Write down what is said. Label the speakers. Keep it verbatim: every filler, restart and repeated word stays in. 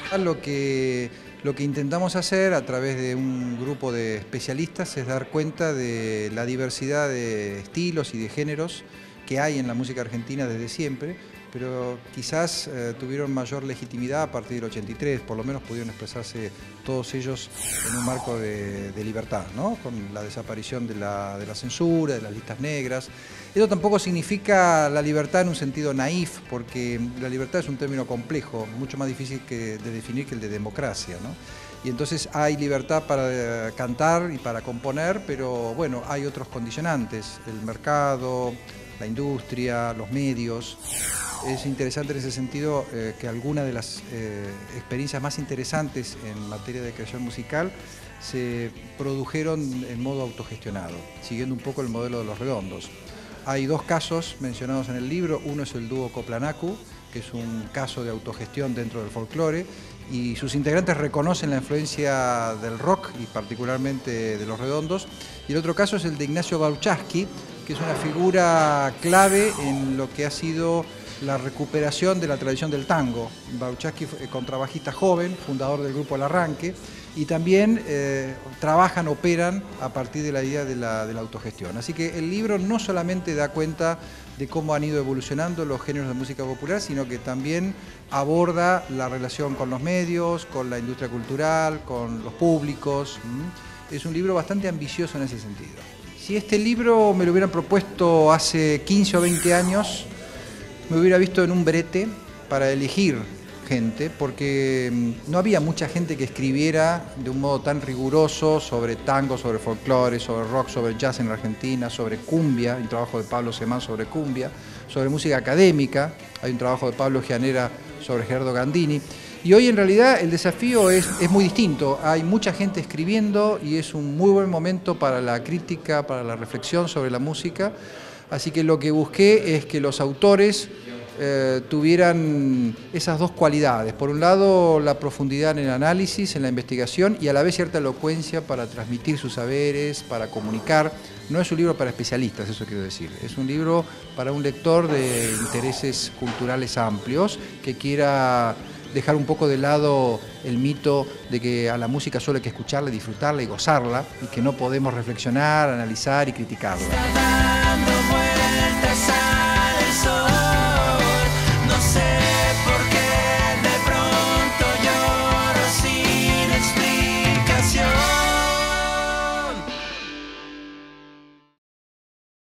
Speaker 1: Lo que, lo que intentamos hacer a través de un grupo de especialistas es dar cuenta de la diversidad de estilos y de géneros que hay en la música argentina desde siempre, pero quizás eh, tuvieron mayor legitimidad a partir del ochenta y tres, por lo menos pudieron expresarse todos ellos en un marco de, de libertad, ¿no? Con la desaparición de la, de la censura, de las listas negras. Eso tampoco significa la libertad en un sentido naif, porque la libertad es un término complejo, mucho más difícil que, de definir que el de democracia, ¿no? Y entonces hay libertad para cantar y para componer, pero bueno, hay otros condicionantes, el mercado, la industria, los medios. Es interesante en ese sentido eh, que algunas de las eh, experiencias más interesantes en materia de creación musical se produjeron en modo autogestionado, siguiendo un poco el modelo de Los Redondos. Hay dos casos mencionados en el libro, uno es el dúo Coplanacu, que es un caso de autogestión dentro del folclore, y sus integrantes reconocen la influencia del rock y particularmente de Los Redondos, y el otro caso es el de Ignacio Bauchaski, que es una figura clave en lo que ha sido la recuperación de la tradición del tango. Bauchaski fue contrabajista joven, fundador del grupo El Arranque, y también eh, trabajan, operan a partir de la idea de la, de la autogestión. Así que el libro no solamente da cuenta de cómo han ido evolucionando los géneros de música popular, sino que también aborda la relación con los medios, con la industria cultural, con los públicos. Es un libro bastante ambicioso en ese sentido. Si este libro me lo hubieran propuesto hace quince o veinte años, me hubiera visto en un brete para elegir gente, porque no había mucha gente que escribiera de un modo tan riguroso sobre tango, sobre folclore, sobre rock, sobre jazz en la Argentina, sobre cumbia, hay un trabajo de Pablo Semán sobre cumbia, sobre música académica, hay un trabajo de Pablo Gianera sobre Gerardo Gandini. Y hoy en realidad el desafío es, es muy distinto, hay mucha gente escribiendo y es un muy buen momento para la crítica, para la reflexión sobre la música, así que lo que busqué es que los autores eh, tuvieran esas dos cualidades, por un lado la profundidad en el análisis, en la investigación y a la vez cierta elocuencia para transmitir sus saberes, para comunicar. No es un libro para especialistas, eso quiero decir, es un libro para un lector de intereses culturales amplios que quiera dejar un poco de lado el mito de que a la música solo hay que escucharla, disfrutarla y gozarla, y que no podemos reflexionar, analizar y criticarla.